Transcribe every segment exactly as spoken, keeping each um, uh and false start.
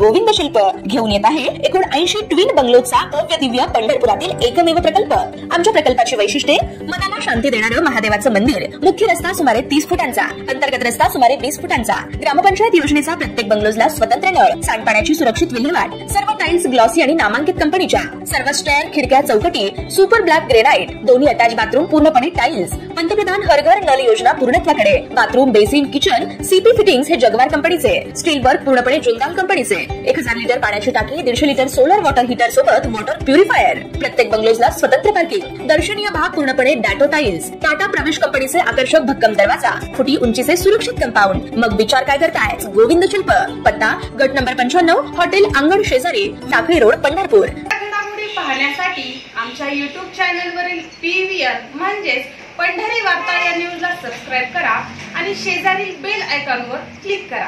गोविंद शिल्प घेऊन येत आहे एकूण ऐंशी ट्विन बंगलोचा भव्य दिव्य पंढरपुरातील एकमेव प्रकल्प। आमच्या प्रकल्पाची वैशिष्ट्ये मनाला शांती देणारं महादेवाचं मंदिर, मुख्य रस्ता सुमारे तीस फुटांचा, अंतर्गत रस्ता सुमारे वीस फुटांचा, ग्रामपंचायत योजनेचा प्रत्येक बंगलोजला स्वतंत्र नळ, सांडपाण्याची सुरक्षित विल्हेवाट, सर्व टाइल्स ग्लॉसी आणि नामांकित कंपनीच्या, सर्व स्टेअर, खिडक्या, चौकटी सुपर ब्लॅक ग्रेनाइट, दोन्ही अटॅच बाथरूम पूर्णपणे टाइल्स, पंतप्रधान हर घर नल योजना पूर्णत्वाकडे, bathroom, basin, kitchen CP fittings हे जगवार कंपनीचे, स्टील वर्क पूर्णपणे जुंदाल कंपनीचे, एक हजार लिटर पाण्याची टाकी, दीडशे लिटर सोलर वॉटर हीटर सोबत वॉटर प्युरिफायर, प्रत्येक बंगलोजला स्वतंत्र पार्किंग, दर्शनीय भाग पूर्णपणे डॅटो टाइल्स, टाटा प्रवेश कंपनीचे आकर्षक भक्कम दरवाजा, फुटी उंचीचे सुरक्षित कंपाऊंड। मग विचार काय करताय? गोविंद शिल्प, पत्ता गट नंबर पंच्याण्णव, हॉटेल अंगण शेजारी, टाकळी रोड, पंढरपूर। घडामोडी पाहण्यासाठी आमच्या युट्यूब चॅनलवरील पीव्हीआर म्हणजेच पंढरी वार्ता या न्यूजला सबस्क्राइब करा आणि शेजारील बेल आयकॉनवर क्लिक करा।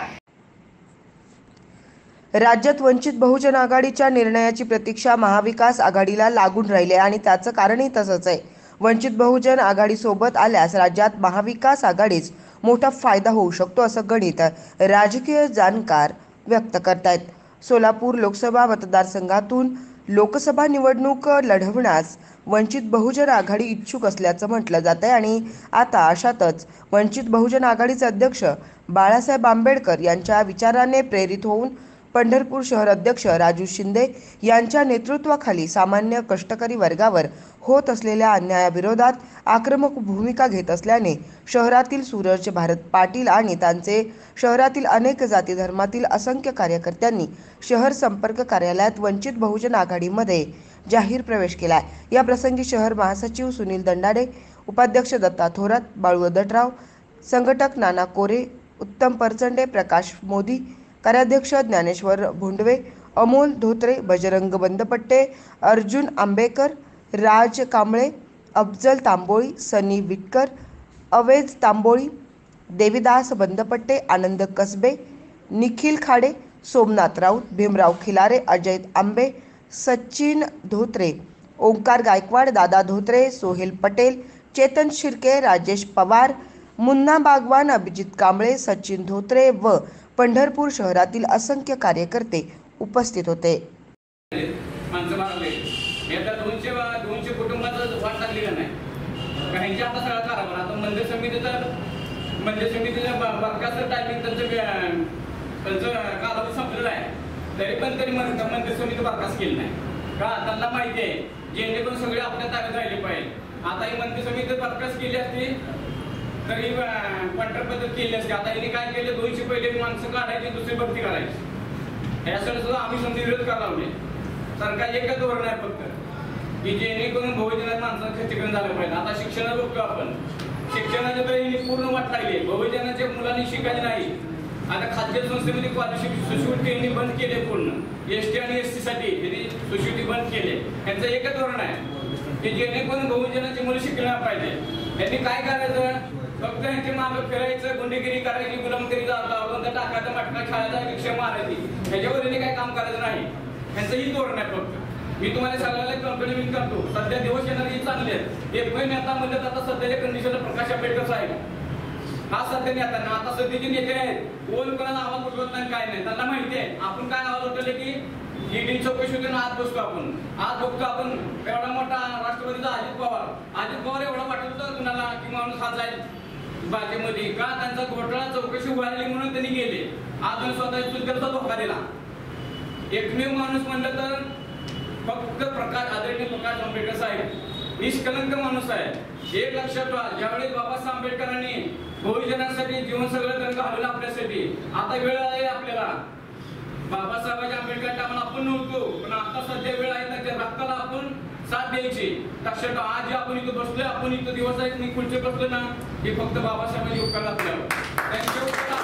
राज्यात वंचित बहुजन आघाडीच्या निर्णयाची प्रतीक्षा महाविकास आघाडीला लागून राहिली आणि त्याचं कारणही तसंच आहे। वंचित बहुजन आघाडी सोबत आल्यास राज्यात महाविकास आघाडीच मोठा फायदा होऊ शकतो असं गणित राजकीय जाणकार व्यक्त करतायत। सोलापूर लोकसभा मतदारसंघातून लोकसभा निवडणूक लढवण्यास वंचित बहुजन आघाडी इच्छुक असल्याचं म्हटलं जात आहे आणि आता अशातच वंचित बहुजन आघाडीचे अध्यक्ष बाळासाहेब आंबेडकर यांच्या विचाराने प्रेरित होऊन पंढरपूर शहर अध्यक्ष राजू शिंदे यांच्या नेतृत्वाखाली सामान्य कष्टकरी वर्गावर होत असलेल्या अन्यायाविरोधात आक्रमक भूमिका घेत असल्याने शहरातील सूरज भारत पाटील आणि त्यांचे शहरातील अनेक जाती धर्मातील असंख्य कार्यकर्त्यांनी शहर संपर्क कार्यालयात वंचित बहुजन आघाडीमध्ये जाहीर प्रवेश केला। या प्रसंगी शहर महासचिव सुनील दंडाडे, उपाध्यक्ष दत्ता थोरात, बाळू अदटराव, संघटक नाना कोरे, उत्तम परचंडे, प्रकाश मोदी, कार्याध्यक्ष ज्ञानेश्वर भोंडवे, अमोल धोत्रे, बजरंग बंदपट्टे, अर्जुन आंबेकर, राज कांबळे, अफजल तांबोळी, सनी विटकर, अवेज तांबोळी, देवीदास बंदपट्टे, आनंद कसबे, निखिल खाडे, सोमनाथ राऊत, भीमराव खिलारे, अजय आंबे, सचिन धोत्रे, ओंकार गायकवाड, दादा धोत्रे, सोहेल पटेल, चेतन शिर्के, राजेश पवार, मुन्ना बागवान, अभिजित कांबळे, सचिन धोत्रे व पंढरपूर शहरातील असंख्य कार्यकर्ते उपस्थित होते। दोनशे दोनशे कुटुंबाचं वाट लागली का नाही काहींच्या आता सगळं कारभार आता मंदिर समितीचं मंदिर समितीचं बरखास्त टायमिंग त्यांचं त्यांचं कालावधी संपलेला आहे तरी पण तरी मंदिर समिती बरखास्त केली नाही का त्यांना माहिती आहे जेणेकरून सगळे आपल्या ताब्यात राहिले पाहिजे। आता ही मंदिर समिती बरखास्त केली असती तरी पंढर पद्धत केली असते। आता यांनी काय केलं दोनशे पहिले माणसं काढायची दुसरी भरती करायची यासाठी सुद्धा आम्ही समजी विरोध करायला लावले। सरकार एकच धोरण आहे फक्त की जेणेकरून बहुजनात माणसांचं खच्चीकरण झालं पाहिजे। आता शिक्षणाला बघतो आपण शिक्षणाच्या तरी पूर्ण वाट लागली बहुजनाच्या मुलांनी शिकायचे नाही। आता खाद्य संस्थेमध्ये स्कॉलरशिप शिष्यवृत्ती यांनी बंद केले पूर्ण एस टी आणि एस सी साठी त्यांनी शिष्यवृत्ती बंद केले। यांचं एकच धोरण आहे की जेणेकरून बहुजनाची मुलं शिकल्या पाहिजे। यांनी काय करायचं फक्त यांचे मागं फिरायचं गुंडगिरी करायची गुलामगिरी टाकायचा मटका खेळायचा रिक्षा मारायची ह्याच्यावर यांनी काय काम करायचं नाही। यांचंही धोरण आहे फक्त। मी तुम्हाला सगळ्याला कंपनी विन करतो सध्या दिवस येणारी चांगले आहेत एक महिने आता म्हणलं आता सध्याच्या कंडिशनला प्रकाश आंबेडकर साहेब हा सध्या नेता ना आता सध्याचे नेते आहेत कोण कोणाला आवाज उठवत नाही काय नाही त्यांना माहिती आहे आपण काय आवाज उठवले की ईडी चौकशी होते ना आज बसतो आपण आज बघतो आपण एवढा मोठा राष्ट्रवादीचा अजित पवार अजित पवार एवढा वाटत होता कुणाला की माणूस हा जाईल बागेमध्ये का त्यांचा घोटाळा चौकशी व्हायला म्हणून त्यांनी गेले आज स्वतः चुलत्याचा धोका दिला। एकमेव माणूस म्हणलं तर फक्त प्रकाश आदरणीय प्रकाश आंबेडकर साहेब निष्कलंक माणूस आहे। एक लक्षात ठेवा ज्यावेळेस बाबासाहेब आंबेडकरांनी बहुजनांसाठी जीवन सगळं त्यांना घालून आपल्यासाठी आता वेळ आहे आपल्याला बाबासाहेबांच्या आंबेडकर टाइमला आपण नव्हतो पण आता सध्या वेळ आहे त्याच्या रक्ताला आपण साथ द्यायची। लक्षात ठेवा आज आपण इथं बसलोय आपण इथं दिवस आहेत मी खुर्ची बसलो ना हे फक्त बाबासाहेबांचे उपकार आपल्यावर त्यांच्या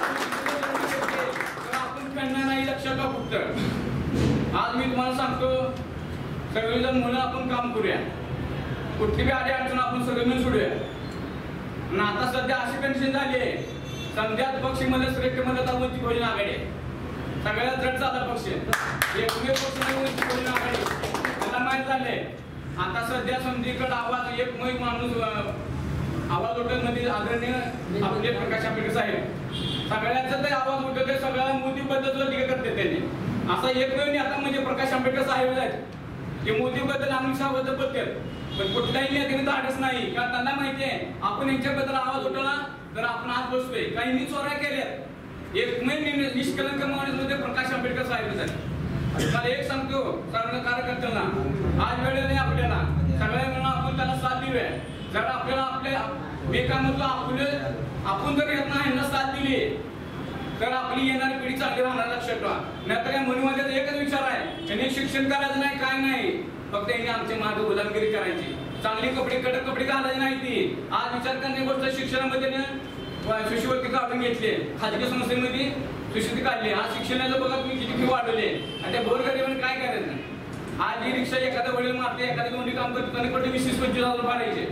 आपण त्यांना नाही लक्षात ठेवा फक्त आज मी तुम्हाला सांगतो सगळेजण म्हणून आपण काम करूया कुठली बी आडी अडचण आपण सगळे मिळून सोडूया। आणि आता सध्या अशी कंडिशन झाली आहे समजात पक्ष मध्ये श्रेष्ठ मध्ये तर वंचित बहुजन आघाडी सगळ्यात जड झाला पक्ष एकमेव पक्ष वंचित बहुजन आघाडी त्यांना माहीत झाले। आता सध्या समजीकडे आवाज एकमेव माणूस आवाज उठवत मध्ये आदरणीय आपले प्रकाश आंबेडकर साहेब सगळ्यांचा ते आवाज उठवते सगळ्या मोदी बद्दल टीका करते त्यांनी असा एकमेव नेता म्हणजे प्रकाश आंबेडकर साहेब आहेत, ते मोदीबद्दल अमित शहाबद्दल बोलतात, पण कुठल्याही नेत्याने धाडस नाही, कारण त्यांना माहिती आहे आपण यांच्याबद्दल आवाज उठवला तर आपण आज बसतोय. काहींनी चोऱ्या केल्या, एकमेव निष्कलंक माणूस म्हणजे प्रकाश आंबेडकर साहेब आहेत. मला एक सांगतो सर्व कार्यकर्त्यांना, आज वेळ नाही आपल्याला, सगळ्या मिळून आपण त्याला साथ देऊया. जर आपल्याला आपल्या मी काय म्हणतो आपले आपण जर यांना यांना साथ दिली तर आपली येणारी पिढी चांगली राहणार, लक्षात ठेवा. नाहीतर या मनुवाद्याचा एकच विचार आहे, त्यांनी शिक्षण करायचं नाही, काय नाही, फक्त यांनी आमच्या मागे गुलामगिरी करायची, चांगली कपडे कडक कपडे घालायची नाही. ती आज विचार करण्याची गोष्ट शिक्षणामध्ये शिष्यवृत्ती काढून घेतली, खाजगी संस्थेमध्ये शिष्यवृत्ती काढली. आज शिक्षणाचं बघा तुम्ही किती फी वाढवली आणि त्या गोरगरिबांनी काय करायचं. आज ही रिक्षा एखाद्या वडील मारते, एखाद्या दोन्ही काम करते, त्यांनी कुठे वीस वीस पंचवीस हजार मारायचे,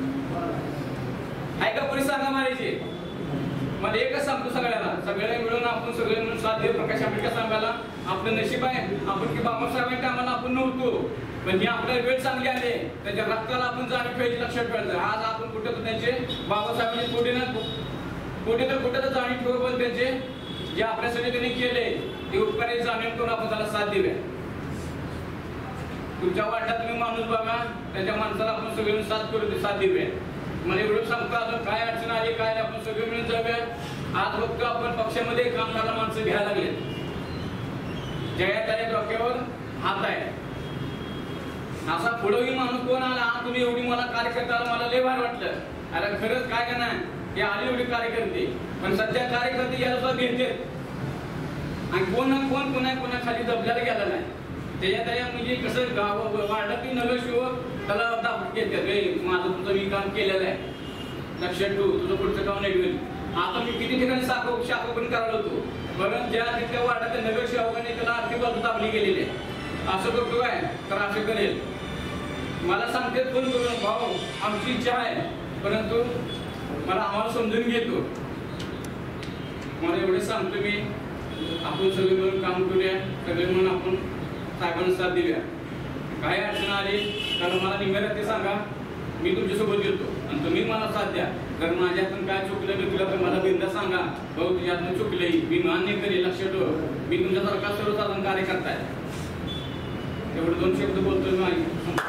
आहे का परिसर मारायचे. मला एकच सांगतो सगळ्याला, सगळ्या मिळून आपण सगळे मिळून साथ देऊ. प्रकाश आंबेडकर सांगायला आपलं नशीब आहे, आपण की बाबासाहेबांच्या आम्हाला आपण नव्हतो, पण ही आपल्याला वेळ चांगली आली, त्याच्या रक्ताला आपण जाणीव ठेवायची, लक्षात ठेवायचं. आज आपण कुठे तर त्यांचे बाबासाहेबांचे कुठे ना कुठे तर कुठे तर जाणीव ठेवू, पण त्यांचे जे आपल्यासाठी त्यांनी केले ते उपकाराची जाणीव करून आपण त्याला साथ देऊया. तुमच्या वाट्यात तुम्ही माणूस बघा, त्याच्या माणसाला आपण सगळे मिळून साथ करू, साथ देऊया. मला एवढं सांगतो अजून काय अडचण आली काय आपण सगळे मिळून जाऊया. आज बघतो आपण पक्षामध्ये काम करायला माणसं घ्यायला लागले, जया त्या डोक्यावर हात आहे. असा पुढेही माणूस कोण आला, तुम्ही एवढी मला कार्यकर्त्याला मला लय भारी वाटलं. अरे खरंच काय का नाही, हे आली एवढी कार्यकर्ते, पण सध्या कार्यकर्ते याला सुद्धा भेटते आणि कोण ना कोण कोणा कोणा खाली दबल्याला गेला नाही. त्याच्या त्या म्हणजे कसं गाव वाढलं की नव्या शिव त्याला दाखवून घेतात, माझं तुझं मी काम केलेलं आहे, लक्षात ठेवू, तुझं पुढचं काम नाही होईल. आता मी किती ठिकाणी शाखा शाखा पण करायला होतो, कारण ज्या तिथल्या वाढत नगर सेवकाने त्याला आर्थिक बाजू दाबली गेलेली आहे. असं करतो काय तर असं करेल. मला सांगते फोन करून, भाऊ आमची इच्छा आहे, परंतु मला आम्हाला समजून घेतो. मला एवढे सांगतो मी, आपण सगळे मिळून काम करूया, सगळे मिळून आपण साहेबांना साथ देऊया. काय अडचण आली तर मला निम्याला ते सांगा, मी तुमच्यासोबत येतो आणि तुम्ही मला साथ द्या. जर माझ्या हातून काय चुकलं बिकलं तर मला बिंदा सांगा, भाऊ तुझ्या हातून चुकले, मी मान्य करेल, लक्षात ठेव, मी तुमच्यासारखा सर्वसाधारण कार्यकर्ता आहे. एवढे दोन शब्द बोलतोय मी.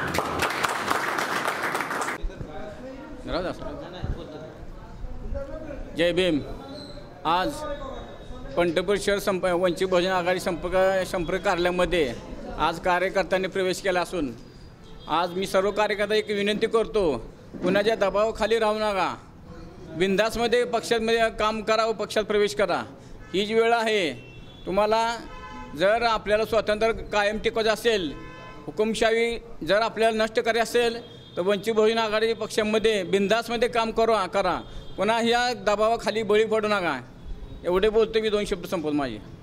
जय भीम. आज पंढरपूर शहर संप वंचित बहुजन आघाडी संपर्क संपर्क कार्यालयामध्ये आज कार्यकर्त्यांनी प्रवेश केला असून आज मी सर्व कार्यकर्ता एक विनंती करतो, कुणाच्या दबावाखाली राहू नका, बिनधास्तमध्ये पक्षामध्ये काम करा व पक्षात प्रवेश करा. ही जी वेळ आहे, तुम्हाला जर आपल्याला स्वातंत्र्य कायम टिकवायचं असेल, हुकुमशाही जर आपल्याला नष्ट करायची असेल तर वंचित बहुजन आघाडी पक्षामध्ये बिनधास्तमध्ये काम करा करा पुन्हा ह्या दबावाखाली बळी पडू नका. एवढे बोलतो मी, दोन शब्द संपवतो माझे.